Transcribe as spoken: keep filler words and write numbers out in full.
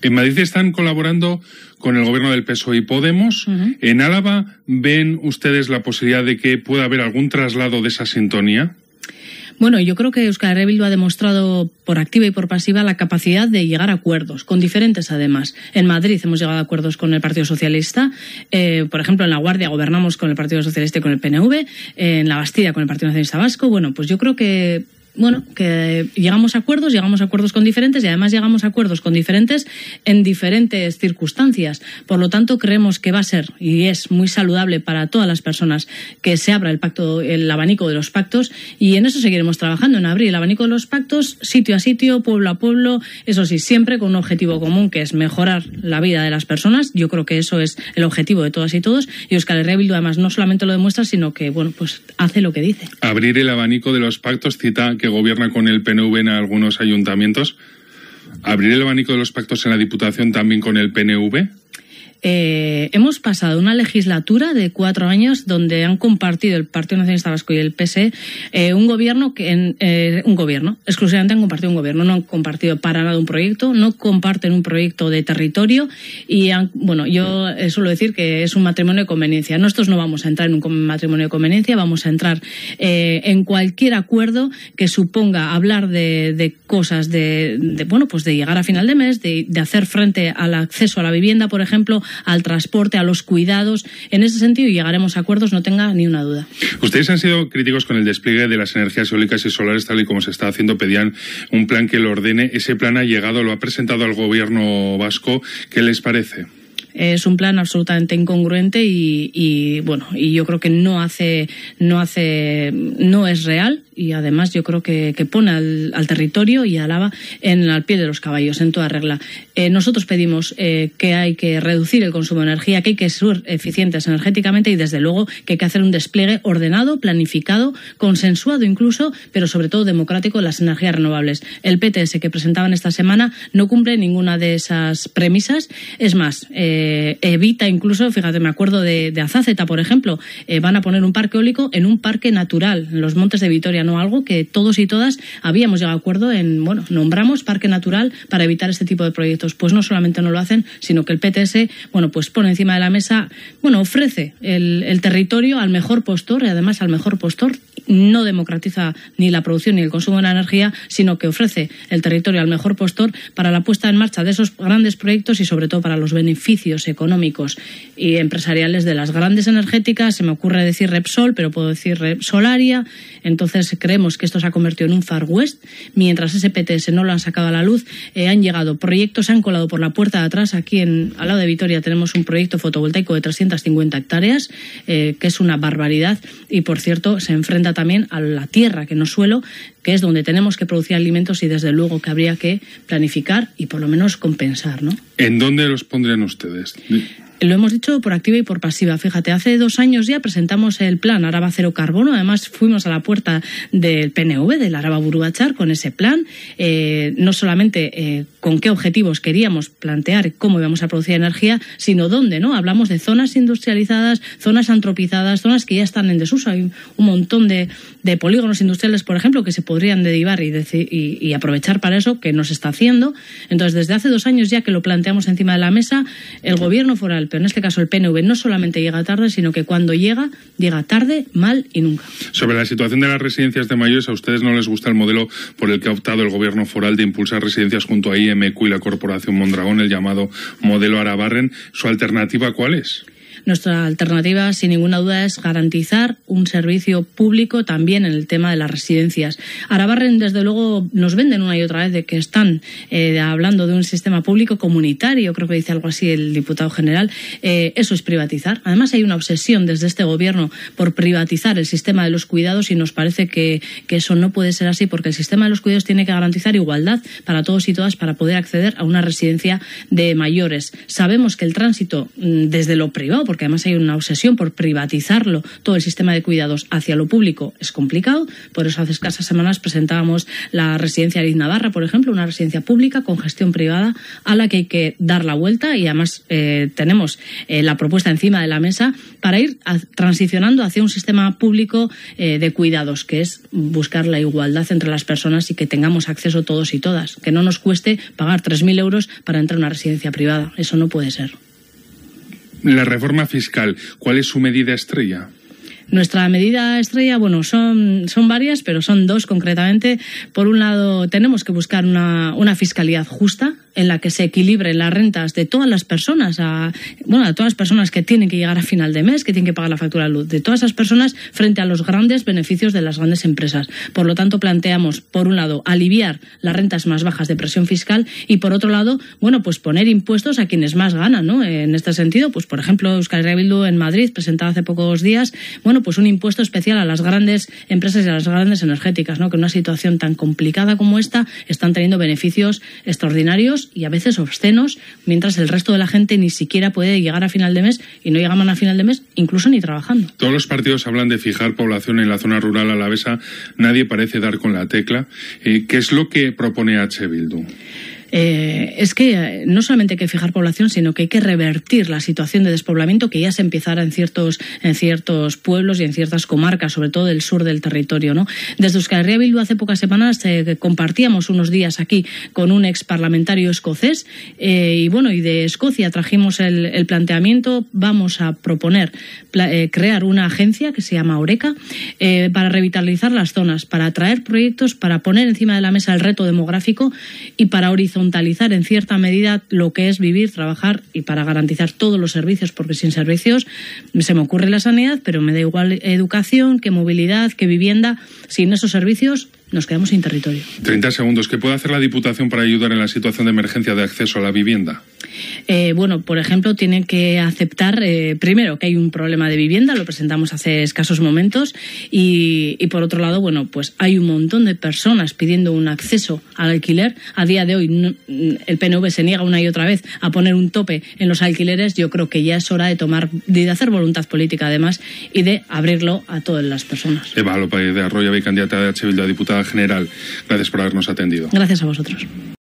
En Madrid están colaborando con el gobierno del P S O E y Podemos. Uh-huh. ¿En Álava ven ustedes la posibilidad de que pueda haber algún traslado de esa sintonía? Bueno, yo creo que Euskal Herria Bildu ha demostrado por activa y por pasiva la capacidad de llegar a acuerdos, con diferentes además. En Madrid hemos llegado a acuerdos con el Partido Socialista, eh, por ejemplo en La Guardia gobernamos con el Partido Socialista y con el P N V, eh, en La Bastida con el Partido Nacionalista Vasco. Bueno, pues yo creo que... Bueno, que llegamos a acuerdos, llegamos a acuerdos con diferentes y además llegamos a acuerdos con diferentes en diferentes circunstancias. Por lo tanto, creemos que va a ser y es muy saludable para todas las personas que se abra el pacto, el abanico de los pactos, y en eso seguiremos trabajando, en abrir el abanico de los pactos sitio a sitio, pueblo a pueblo, eso sí, siempre con un objetivo común que es mejorar la vida de las personas. Yo creo que eso es el objetivo de todas y todos, y Euskal Herria Bildu además no solamente lo demuestra, sino que, bueno, pues hace lo que dice. Abrir el abanico de los pactos, cita que gobierna con el P N V en algunos ayuntamientos. ¿Abrir el abanico de los pactos en la Diputación también con el P N V? Eh, hemos pasado una legislatura de cuatro años donde han compartido el Partido Nacionalista Vasco y el P S E eh, un gobierno que en, eh, un gobierno exclusivamente han compartido un gobierno, no han compartido para nada un proyecto, no comparten un proyecto de territorio y han, bueno, yo suelo decir que es un matrimonio de conveniencia. Nosotros no vamos a entrar en un matrimonio de conveniencia, vamos a entrar eh, en cualquier acuerdo que suponga hablar de, de cosas de, de bueno, pues de llegar a final de mes, de, de hacer frente al acceso a la vivienda, por ejemplo, al transporte, a los cuidados. En ese sentido llegaremos a acuerdos, no tenga ni una duda. Ustedes han sido críticos con el despliegue de las energías eólicas y solares tal y como se está haciendo. Pedían un plan que lo ordene. Ese plan ha llegado, lo ha presentado al gobierno vasco. ¿Qué les parece? Es un plan absolutamente incongruente y, y bueno, y yo creo que no hace, no hace, no es real, y además yo creo que, que pone al, al territorio y a Álava en al pie de los caballos, en toda regla. Eh, nosotros pedimos eh, que hay que reducir el consumo de energía, que hay que ser eficientes energéticamente y desde luego que hay que hacer un despliegue ordenado, planificado, consensuado incluso, pero sobre todo democrático de las energías renovables. El P T S que presentaban esta semana no cumple ninguna de esas premisas. Es más, eh, evita incluso, fíjate, me acuerdo de, de Azáceta, por ejemplo, eh, van a poner un parque eólico en un parque natural, en los Montes de Vitoria, no algo que todos y todas habíamos llegado a acuerdo en, bueno, nombramos parque natural para evitar este tipo de proyectos. Pues no solamente no lo hacen, sino que el P T S, bueno, pues pone encima de la mesa, bueno, ofrece el, el territorio al mejor postor y además al mejor postor no democratiza ni la producción ni el consumo de la energía, sino que ofrece el territorio al mejor postor para la puesta en marcha de esos grandes proyectos y sobre todo para los beneficios económicos y empresariales de las grandes energéticas. Se me ocurre decir Repsol, pero puedo decir Repsolaria. Entonces creemos que esto se ha convertido en un Far West. Mientras ese P T S no lo han sacado a la luz, eh, han llegado proyectos, se han colado por la puerta de atrás. Aquí en, al lado de Vitoria tenemos un proyecto fotovoltaico de trescientas cincuenta hectáreas, eh, que es una barbaridad y, por cierto, se enfrenta también a la tierra, que no suelo, que es donde tenemos que producir alimentos y desde luego que habría que planificar y por lo menos compensar, ¿no? ¿En dónde los pondrían ustedes? Lo hemos dicho por activa y por pasiva. Fíjate, hace dos años ya presentamos el plan Araba Cero Carbono. Además, fuimos a la puerta del P N V, del Araba Buruachar, con ese plan. Eh, no solamente eh, con qué objetivos queríamos plantear cómo íbamos a producir energía, sino dónde, ¿no? Hablamos de zonas industrializadas, zonas antropizadas, zonas que ya están en desuso. Hay un montón de, de polígonos industriales, por ejemplo, que se podrían derivar y, y, y aprovechar para eso, que no se está haciendo. Entonces, desde hace dos años ya que lo planteamos encima de la mesa, el gobierno foral, pero en este caso el P N V, no solamente llega tarde, sino que cuando llega, llega tarde, mal y nunca. Sobre la situación de las residencias de mayores, ¿a ustedes no les gusta el modelo por el que ha optado el gobierno foral de impulsar residencias junto a I M Q y la Corporación Mondragón, el llamado modelo Arabarren? ¿Su alternativa cuál es? Nuestra alternativa, sin ninguna duda, es garantizar un servicio público también en el tema de las residencias. Arabarren, desde luego, nos venden una y otra vez de que están eh, hablando de un sistema público comunitario, creo que dice algo así el diputado general. Eh, eso es privatizar. Además, hay una obsesión desde este gobierno por privatizar el sistema de los cuidados y nos parece que, que eso no puede ser así, porque el sistema de los cuidados tiene que garantizar igualdad para todos y todas para poder acceder a una residencia de mayores. Sabemos que el tránsito desde lo privado, porque además hay una obsesión por privatizarlo, todo el sistema de cuidados hacia lo público es complicado. Por eso hace escasas semanas presentábamos la residencia Liz Navarra, por ejemplo, una residencia pública con gestión privada a la que hay que dar la vuelta, y además eh, tenemos eh, la propuesta encima de la mesa para ir a, transicionando hacia un sistema público eh, de cuidados, que es buscar la igualdad entre las personas y que tengamos acceso todos y todas, que no nos cueste pagar tres mil euros para entrar a una residencia privada. Eso no puede ser. La reforma fiscal, ¿cuál es su medida estrella? Nuestra medida estrella, bueno, son, son varias, pero son dos concretamente. Por un lado, tenemos que buscar una, una fiscalidad justa en la que se equilibren las rentas de todas las personas, a, bueno, a todas las personas que tienen que llegar a final de mes, que tienen que pagar la factura de luz, de todas esas personas frente a los grandes beneficios de las grandes empresas. Por lo tanto, planteamos, por un lado, aliviar las rentas más bajas de presión fiscal y, por otro lado, bueno, pues poner impuestos a quienes más ganan, ¿no? En este sentido, pues por ejemplo, Euskal Herria Bildu en Madrid presentaba hace pocos días, bueno, pues un impuesto especial a las grandes empresas y a las grandes energéticas, ¿no? Que en una situación tan complicada como esta están teniendo beneficios extraordinarios y a veces obscenos, mientras el resto de la gente ni siquiera puede llegar a final de mes, y no llegaban a final de mes incluso ni trabajando. Todos los partidos hablan de fijar población en la zona rural alavesa, nadie parece dar con la tecla. Eh, ¿Qué es lo que propone H. Bildu? Eh, es que no solamente hay que fijar población, sino que hay que revertir la situación de despoblamiento que ya se empezara en ciertos, en ciertos pueblos y en ciertas comarcas, sobre todo del sur del territorio, ¿no? Desde Euskal Herria Bildu hace pocas semanas eh, compartíamos unos días aquí con un ex parlamentario escocés eh, y bueno, y de Escocia trajimos el, el planteamiento. Vamos a proponer eh, crear una agencia que se llama Oreca eh, para revitalizar las zonas, para atraer proyectos, para poner encima de la mesa el reto demográfico y para horizontar en cierta medida lo que es vivir, trabajar, y para garantizar todos los servicios, porque sin servicios se me ocurre la sanidad, pero me da igual educación, que movilidad, que vivienda. Sin esos servicios nos quedamos sin territorio. treinta segundos. ¿Qué puede hacer la Diputación para ayudar en la situación de emergencia de acceso a la vivienda? Eh, bueno, por ejemplo, tienen que aceptar, eh, primero, que hay un problema de vivienda, lo presentamos hace escasos momentos, y, y por otro lado, bueno, pues hay un montón de personas pidiendo un acceso al alquiler. A día de hoy no, el P N V se niega una y otra vez a poner un tope en los alquileres. Yo creo que ya es hora de tomar, de hacer voluntad política además, y de abrirlo a todas las personas. Eva López de Arroyo, candidata de H. Bildu a diputada general. Gracias por habernos atendido. Gracias a vosotros.